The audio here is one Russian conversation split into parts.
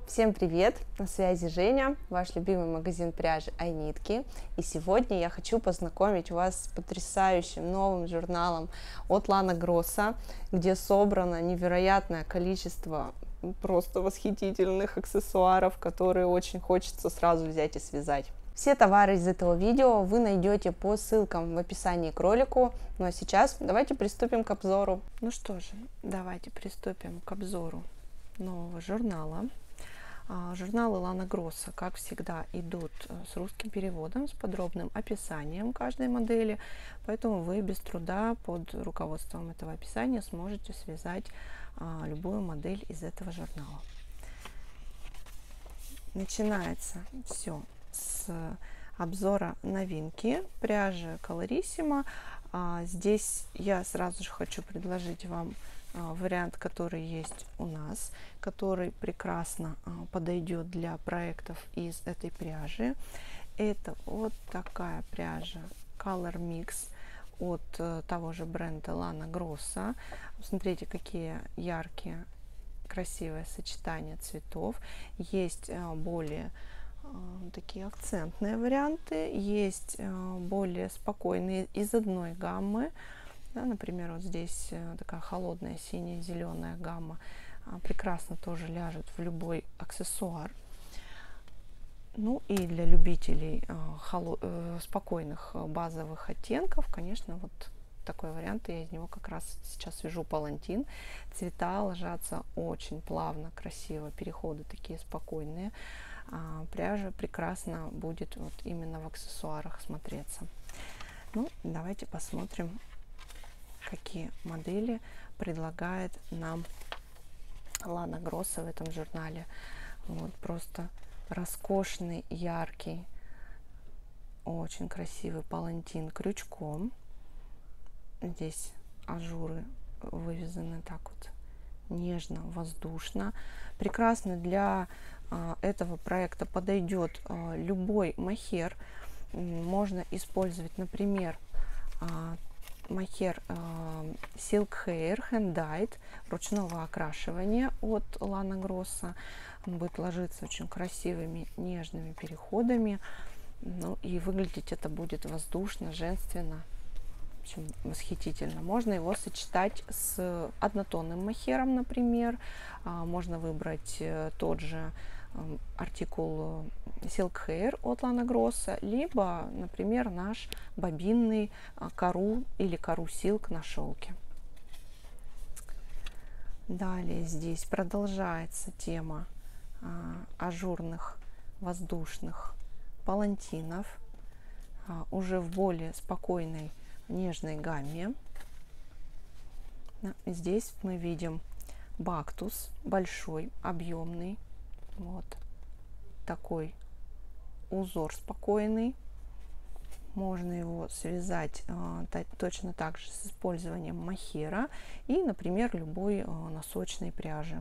Всем привет! На связи Женя, ваш любимый магазин пряжи iKnitky. И сегодня я хочу познакомить вас с потрясающим новым журналом от Lana Grossa, где собрано невероятное количество просто восхитительных аксессуаров, которые очень хочется сразу взять и связать. Все товары из этого видео вы найдете по ссылкам в описании к ролику. Ну а сейчас давайте приступим к обзору. Ну что же, давайте приступим к обзору нового журнала. Журналы Lana Grossa, как всегда, идут с русским переводом, с подробным описанием каждой модели, поэтому вы без труда под руководством этого описания сможете связать любую модель из этого журнала. Начинается все с обзора новинки пряжи Colorissima. Здесь я сразу же хочу предложить вам вариант, который есть у нас, который прекрасно подойдет для проектов из этой пряжи. Это вот такая пряжа Color Mix от того же бренда Lana Grossa. Смотрите, какие яркие, красивые сочетания цветов. Есть более такие акцентные варианты, есть более спокойные из одной гаммы. Да, например, вот здесь такая холодная синяя зеленая гамма прекрасно тоже ляжет в любой аксессуар. Ну и для любителей спокойных базовых оттенков, конечно, вот такой вариант, я из него как раз сейчас вяжу палантин. Цвета ложатся очень плавно, красиво, переходы такие спокойные. Пряжа прекрасно будет вот именно в аксессуарах смотреться. Ну, давайте посмотрим, какие модели предлагает нам Lana Grossa в этом журнале. Вот просто роскошный, яркий, очень красивый палантин крючком. Здесь ажуры вывязаны так вот нежно, воздушно. Прекрасно для этого проекта подойдет любой мохер. Можно использовать, например, мохер Silk Hair Hand Dyed ручного окрашивания от Lana Grossa. Он будет ложиться очень красивыми нежными переходами. Ну и выглядеть это будет воздушно, женственно, в общем, восхитительно. Можно его сочетать с однотонным мохером, например. Можно выбрать тот же артикул Silk Hair от Lana Grossa, либо, например, наш бобинный Кару или Кару Silk на шелке. Далее здесь продолжается тема ажурных воздушных палантинов уже в более спокойной нежной гамме. Здесь мы видим бактус большой, объемный. Вот такой узор спокойный. Можно его связать точно так же с использованием мохера и, например, любой носочной пряжи.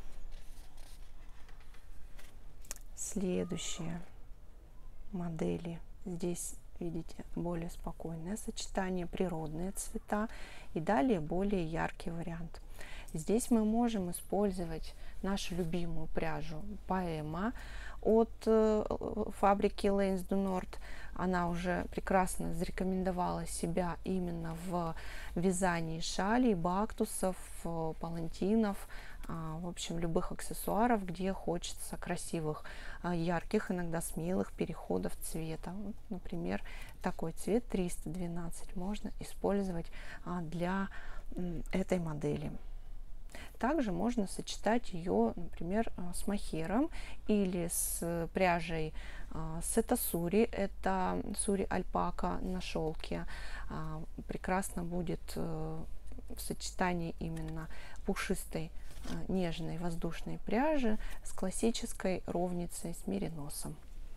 Следующие модели. Здесь видите более спокойное сочетание, природные цвета и далее более яркий вариант. Здесь мы можем использовать нашу любимую пряжу Poema от фабрики Lanes du Nord. Она уже прекрасно зарекомендовала себя именно в вязании шалей, бактусов, палантинов, в общем, любых аксессуаров, где хочется красивых, ярких, иногда смелых переходов цвета. Вот, например, такой цвет 312 можно использовать для этой модели. Также можно сочетать ее, например, с мохером или с пряжей Сета Сури. Это Сури альпака на шелке. Прекрасно будет в сочетании именно пушистой, нежной воздушной пряжи с классической ровницей, с мериносом.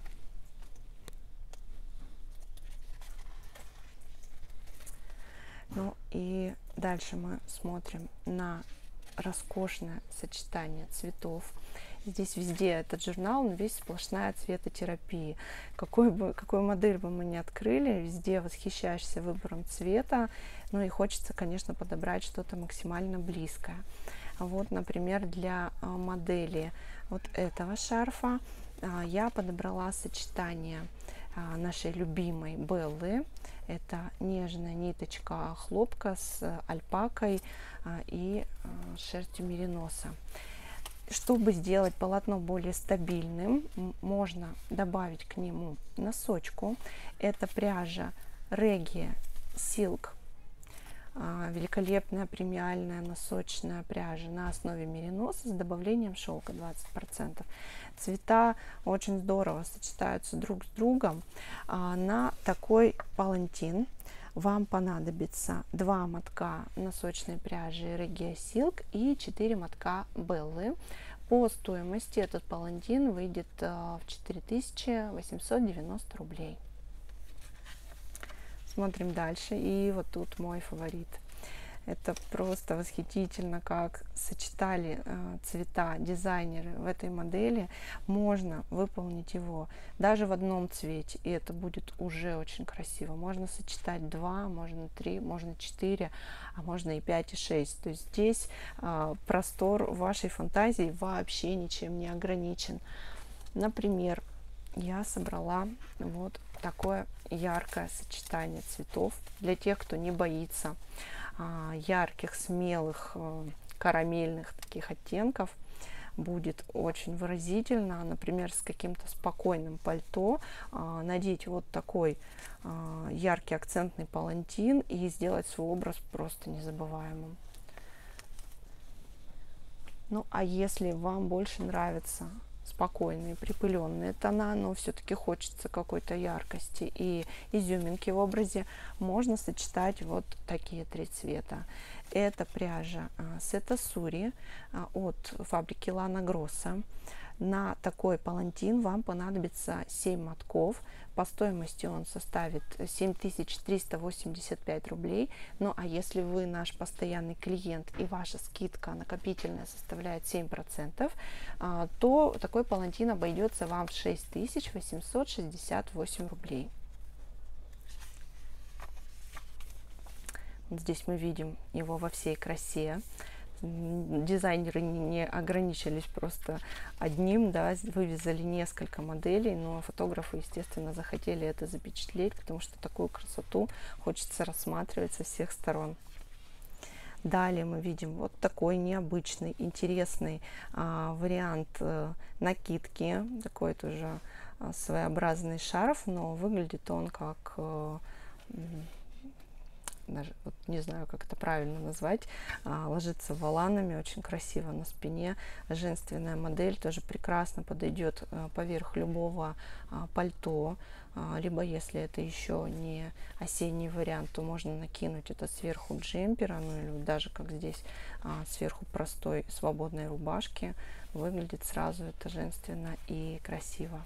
Ну и дальше мы смотрим на роскошное сочетание цветов. Здесь везде этот журнал, он весь сплошная цветотерапия. Какую модель бы мы ни открыли, везде восхищаешься выбором цвета. Ну и хочется, конечно, подобрать что-то максимально близкое. Вот, например, для модели вот этого шарфа я подобрала сочетание нашей любимой Беллы. Это нежная ниточка хлопка с альпакой и шерстью мериноса. Чтобы сделать полотно более стабильным, можно добавить к нему носочку. Это пряжа Regia Silk. Великолепная премиальная носочная пряжа на основе мериноса с добавлением шелка 20%. Цвета очень здорово сочетаются друг с другом. На такой палантин вам понадобится 2 мотка носочной пряжи Regia Silk и 4 мотка Беллы. По стоимости этот палантин выйдет в 4890 рублей. Смотрим дальше. И вот тут мой фаворит. Это просто восхитительно, как сочетали цвета дизайнеры в этой модели. Можно выполнить его даже в одном цвете, и это будет уже очень красиво. Можно сочетать 2, можно 3, можно 4, а можно и 5, и 6. То есть здесь простор вашей фантазии вообще ничем не ограничен. Например, я собрала вот такое яркое сочетание цветов для тех, кто не боится ярких, смелых, карамельных таких оттенков. Будет очень выразительно. Например, с каким-то спокойным пальто надеть вот такой яркий акцентный палантин и сделать свой образ просто незабываемым. Ну, а если вам больше нравятся спокойные, припыленные тона, но все-таки хочется какой-то яркости и изюминки в образе, можно сочетать вот такие 3 цвета. Это пряжа Сета Сури от фабрики Лана Гросса. На такой палантин вам понадобится 7 мотков. По стоимости он составит 7385 рублей. Ну а если вы наш постоянный клиент и ваша скидка накопительная составляет 7%, то такой палантин обойдется вам в 6868 рублей. Вот здесь мы видим его во всей красе. Дизайнеры не ограничились просто одним, да, вывезали несколько моделей, но фотографы, естественно, захотели это запечатлеть, потому что такую красоту хочется рассматривать со всех сторон. Далее мы видим вот такой необычный, интересный вариант накидки, такой тоже своеобразный шарф, но выглядит он как... даже вот не знаю, как это правильно назвать, ложится воланами, очень красиво на спине. Женственная модель тоже прекрасно подойдет поверх любого пальто, либо если это еще не осенний вариант, то можно накинуть это сверху джемпера, ну или даже как здесь сверху простой свободной рубашки. Выглядит сразу это женственно и красиво.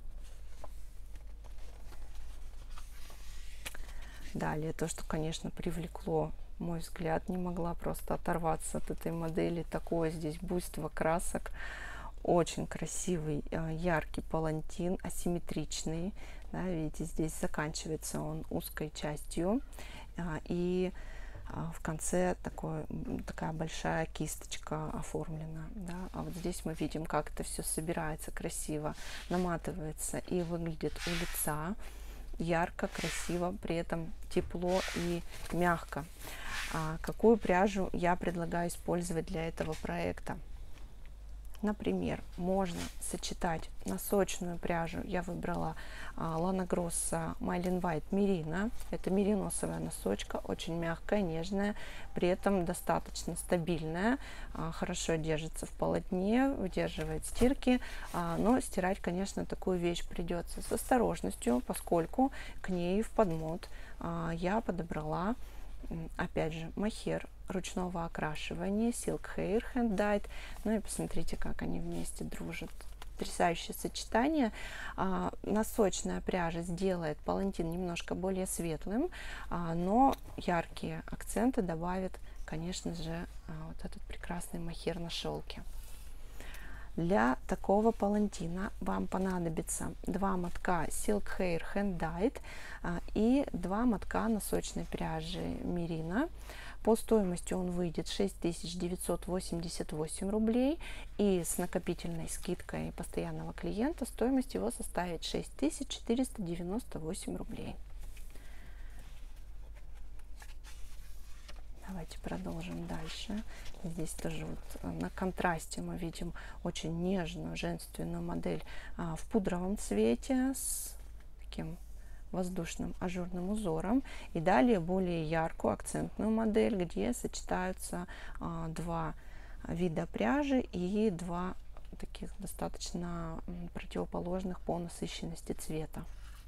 Далее, то, что, конечно, привлекло мой взгляд, не могла просто оторваться от этой модели. Такое здесь буйство красок. Очень красивый, яркий палантин, асимметричный. Да, видите, здесь заканчивается он узкой частью. И в конце такая большая кисточка оформлена. Да. А вот здесь мы видим, как это все собирается красиво, наматывается и выглядит у лица. Ярко, красиво, при этом тепло и мягко. Какую пряжу я предлагаю использовать для этого проекта? Например, можно сочетать носочную пряжу. Я выбрала Lana Grossa Mylene White Merino. Это мериносовая носочка, очень мягкая, нежная, при этом достаточно стабильная, хорошо держится в полотне, выдерживает стирки, но стирать, конечно, такую вещь придется с осторожностью, поскольку к ней в подмот я подобрала, опять же, мохер ручного окрашивания, Silk Hair Hand Dyed. Ну и посмотрите, как они вместе дружат. Потрясающее сочетание. Носочная пряжа сделает палантин немножко более светлым, но яркие акценты добавит, конечно же, вот этот прекрасный мохер на шелке. Для такого палантина вам понадобится 2 мотка Silk Hair Hand Dyed и 2 мотка носочной пряжи Merino. По стоимости он выйдет 6988 рублей, и с накопительной скидкой постоянного клиента стоимость его составит 6498 рублей. Давайте продолжим дальше. Здесь тоже вот на контрасте мы видим очень нежную женственную модель в пудровом цвете с таким воздушным ажурным узором. И далее более яркую акцентную модель, где сочетаются два вида пряжи и два таких достаточно противоположных по насыщенности цвета.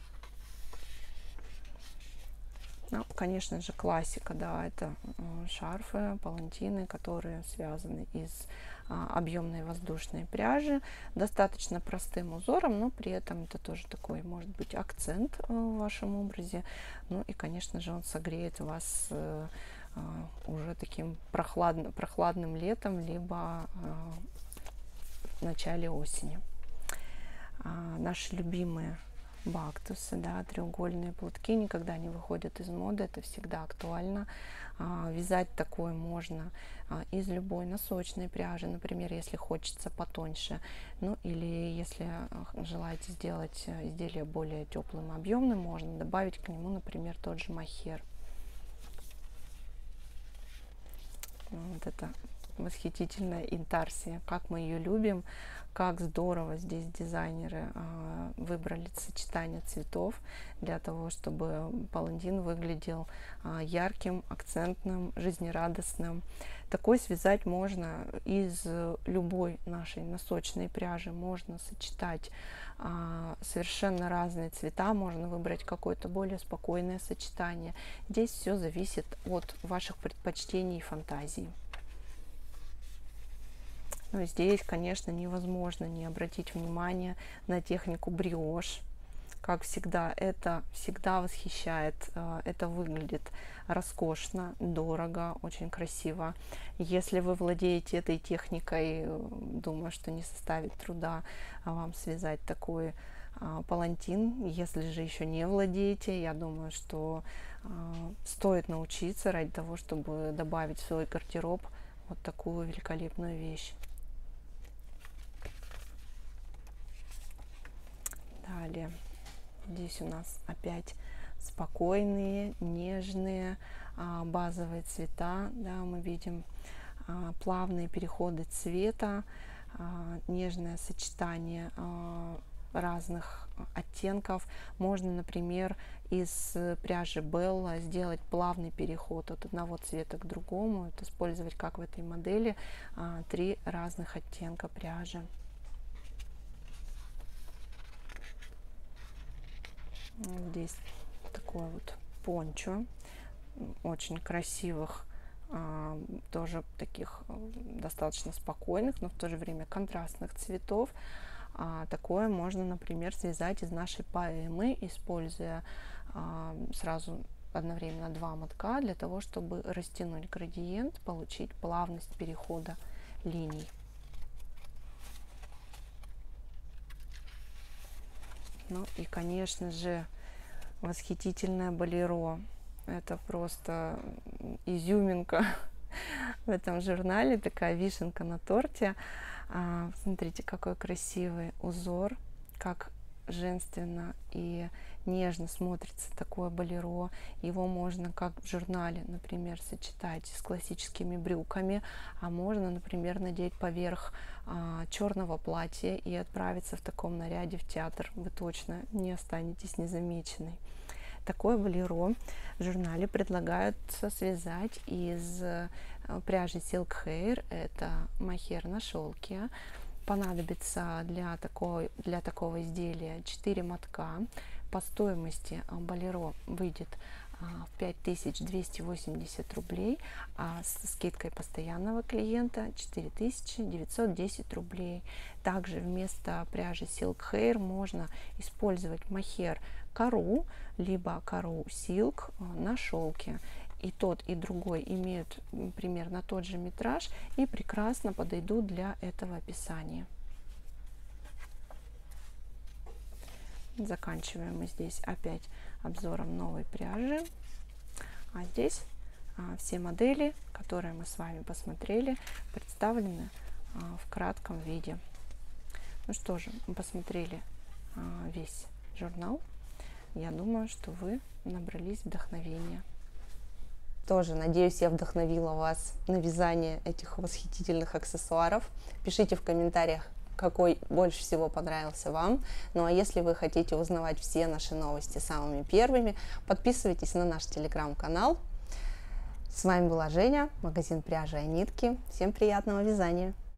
Ну, конечно же, классика, да, это шарфы, палантины, которые связаны из объемной воздушной пряжи, достаточно простым узором, но при этом это тоже такой, может быть, акцент в вашем образе. Ну и, конечно же, он согреет вас уже таким прохладным летом, либо в начале осени. Наши любимые бактусы, да, треугольные платки никогда не выходят из моды, это всегда актуально. Вязать такое можно из любой носочной пряжи, например, если хочется потоньше, ну или если желаете сделать изделие более теплым и объемным, можно добавить к нему, например, тот же мохер. Вот это восхитительная интарсия, как мы ее любим, как здорово здесь дизайнеры выбрали сочетание цветов для того, чтобы палантин выглядел ярким, акцентным, жизнерадостным. Такой связать можно из любой нашей носочной пряжи, можно сочетать совершенно разные цвета, можно выбрать какое-то более спокойное сочетание. Здесь все зависит от ваших предпочтений и фантазии. Но здесь, конечно, невозможно не обратить внимание на технику бриош. Как всегда, это всегда восхищает. Это выглядит роскошно, дорого, очень красиво. Если вы владеете этой техникой, думаю, что не составит труда вам связать такой палантин. Если же еще не владеете, я думаю, что стоит научиться ради того, чтобы добавить в свой гардероб вот такую великолепную вещь. Далее, здесь у нас опять спокойные, нежные, базовые цвета, да, мы видим плавные переходы цвета, нежное сочетание разных оттенков. Можно, например, из пряжи Bella сделать плавный переход от одного цвета к другому, это использовать, как в этой модели, 3 разных оттенка пряжи. Здесь такой вот пончо, очень красивых, тоже таких достаточно спокойных, но в то же время контрастных цветов. Такое можно, например, связать из нашей поэмы, используя сразу одновременно 2 мотка для того, чтобы растянуть градиент, получить плавность перехода линий. Ну и, конечно же, восхитительное болеро. Это просто изюминка в этом журнале, такая вишенка на торте. Смотрите, какой красивый узор, как женственно и нежно смотрится такое болеро. Его можно, как в журнале, например, сочетать с классическими брюками, а можно, например, надеть поверх черного платья и отправиться в таком наряде в театр. Вы точно не останетесь незамеченной. Такое болеро в журнале предлагают связать из пряжи Silk Hair. Это мохер на шелке. Понадобится для такого изделия 4 мотка. По стоимости болеро выйдет в 5280 рублей, а с скидкой постоянного клиента 4910 рублей. Также вместо пряжи Silk Hair можно использовать мохер Кару, либо Кару Silk на шелке. И тот, и другой имеют примерно тот же метраж и прекрасно подойдут для этого описания. Заканчиваем мы здесь опять обзором новой пряжи. А здесь все модели, которые мы с вами посмотрели, представлены в кратком виде. Ну что же, мы посмотрели весь журнал. Я думаю, что вы набрались вдохновения. Тоже, надеюсь, я вдохновила вас на вязание этих восхитительных аксессуаров. Пишите в комментариях, какой больше всего понравился вам. Ну а если вы хотите узнавать все наши новости самыми первыми, подписывайтесь на наш телеграм-канал. С вами была Женя, магазин пряжи и нитки. Всем приятного вязания!